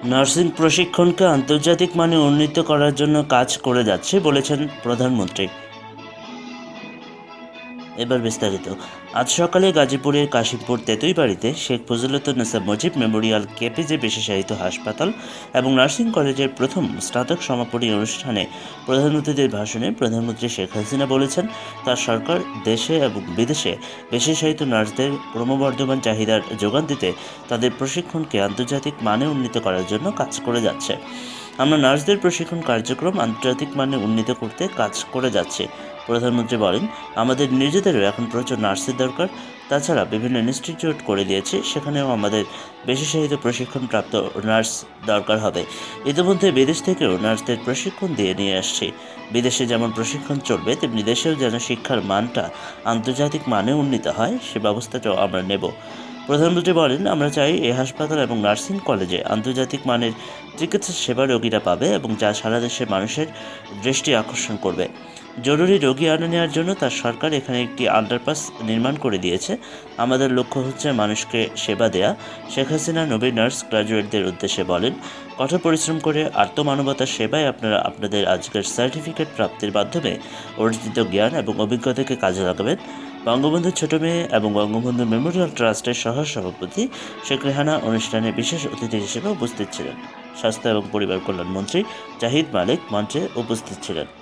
Nursing প্রশিক্ষণকে আন্তর্জাতিক মানে উন্নীত করার জন্য কাজ করে যাচ্ছে বলেছেন প্রধানমন্ত্রী। এবার বিস্তারিত। আজ সকালে গাজীপুরের কাশিমপুর তেতুইবাড়িতে শেখ ফজিলতুন্নেসা মুজিব মেমোরিয়াল কেপিজে বিশেষায়িত হাসপাতাল এবং নার্সিং কলেজের প্রথম স্নাতক সমাপনী অনুষ্ঠানে প্রধান অতিথির ভাষণে প্রধানমন্ত্রী শেখ হাসিনা বলেছেন, তার সরকার দেশে এবং বিদেশে বিশেষায়িত নার্সদের ক্রমবর্ধমান চাহিদার যোগান দিতে তাদের প্রশিক্ষণকে আন্তর্জাতিক মানে উন্নীত করার জন্য কাজ করে যাচ্ছে। আমরা নার্সদের প্রশিক্ষণ কার্যক্রম আন্তর্জাতিক মানে উন্নীত করতে কাজ করে যাচ্ছি। প্রধানমন্ত্রী বলেন, আমাদের নিজেদেরও এখন প্রচুর নার্সের দরকার। তাছাড়া বিভিন্ন ইনস্টিটিউট করে দিয়েছে, সেখানেও আমাদের বিশেষায়িত প্রশিক্ষণপ্রাপ্ত নার্স দরকার হবে। ইতিমধ্যে বিদেশ থেকেও নার্সদের প্রশিক্ষণ দিয়ে নিয়ে আসছি। বিদেশে যেমন প্রশিক্ষণ চলবে, তেমনি দেশেও যেন শিক্ষার মানটা আন্তর্জাতিক মানে উন্নীত হয়, সে ব্যবস্থাটাও আমরা নেব। প্রধানমন্ত্রী বলেন, আমরা চাই এই হাসপাতাল এবং নার্সিং কলেজে আন্তর্জাতিক মানের চিকিৎসা সেবা রোগীরা পাবে এবং যা সারা দেশের মানুষের দৃষ্টি আকর্ষণ করবে। জরুরি রোগী আনা নেওয়ার জন্য তার সরকার এখানে একটি আন্ডারপাস নির্মাণ করে দিয়েছে। আমাদের লক্ষ্য হচ্ছে মানুষকে সেবা দেয়া। শেখ হাসিনা নবীন নার্স গ্র্যাজুয়েটদের উদ্দেশ্যে বলেন, কঠোর পরিশ্রম করে আত্মমানবতার সেবায় আপনারা আপনাদের আজকের সার্টিফিকেট প্রাপ্তির মাধ্যমে অর্জিত জ্ঞান এবং অভিজ্ঞতাকে কাজে লাগাবেন। বঙ্গবন্ধু ছোট মেয়ে এবং বঙ্গবন্ধু মেমোরিয়াল ট্রাস্টের সহ-সভাপতি শেখ রেহানা অনুষ্ঠানে বিশেষ অতিথি হিসেবে উপস্থিত ছিলেন। স্বাস্থ্য এবং পরিবার কল্যাণ মন্ত্রী জাহিদ মালিক মঞ্চে উপস্থিত ছিলেন।